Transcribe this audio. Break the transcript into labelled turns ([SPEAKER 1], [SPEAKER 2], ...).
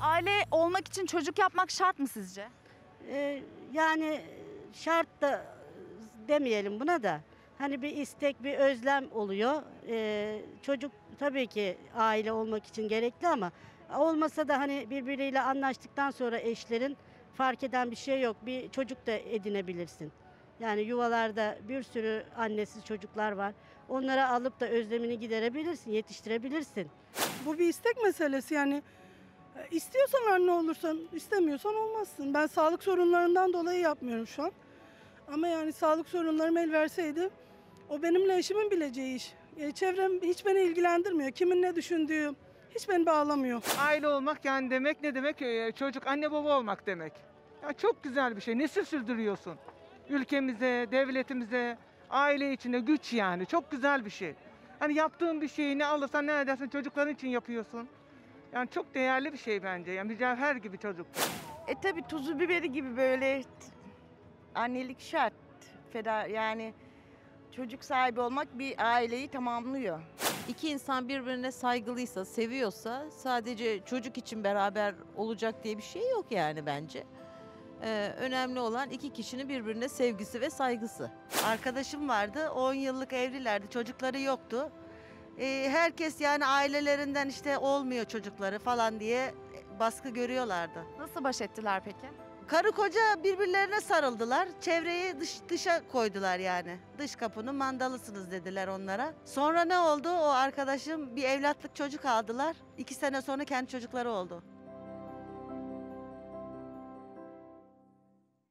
[SPEAKER 1] Aile olmak için çocuk yapmak şart mı sizce?
[SPEAKER 2] Yani şart da demeyelim buna da. Hani bir istek, bir özlem oluyor. Çocuk tabii ki aile olmak için gerekli ama olmasa da hani birbiriyle anlaştıktan sonra eşlerin fark eden bir şey yok. Bir çocuk da edinebilirsin. Yani yuvalarda bir sürü annesiz çocuklar var. Onlara alıp da özlemini giderebilirsin, yetiştirebilirsin.
[SPEAKER 3] Bu bir istek meselesi yani. İstiyorsan anne olursan, istemiyorsan olmazsın. Ben sağlık sorunlarından dolayı yapmıyorum şu an. Ama yani sağlık sorunlarım el verseydi o benimle eşimin bileceği iş. Çevrem hiç beni ilgilendirmiyor. Kimin ne düşündüğü hiç beni bağlamıyor.
[SPEAKER 4] Aile olmak yani demek ne demek? Çocuk anne baba olmak demek. Ya çok güzel bir şey. Nesil sürdürüyorsun. Ülkemize, devletimize, aile içinde güç yani. Çok güzel bir şey. Hani yaptığın bir şeyi ne alırsan ne edersen çocukların için yapıyorsun. Yani çok değerli bir şey bence. Yani mücevher gibi çocuk.
[SPEAKER 5] Tabii tuzu biberi gibi böyle annelik şart. Feda yani çocuk sahibi olmak bir aileyi tamamlıyor.
[SPEAKER 6] İki insan birbirine saygılıysa, seviyorsa sadece çocuk için beraber olacak diye bir şey yok yani bence. Önemli olan iki kişinin birbirine sevgisi ve saygısı.
[SPEAKER 7] Arkadaşım vardı, 10 yıllık evlilerdi, çocukları yoktu. Herkes yani ailelerinden işte olmuyor çocukları falan diye baskı görüyorlardı.
[SPEAKER 1] Nasıl baş ettiler peki?
[SPEAKER 7] Karı koca birbirlerine sarıldılar, çevreyi dışa koydular yani. Dış kapının mandalısınız dediler onlara. Sonra ne oldu? O arkadaşım bir evlatlık çocuk aldılar. 2 sene sonra kendi çocukları oldu.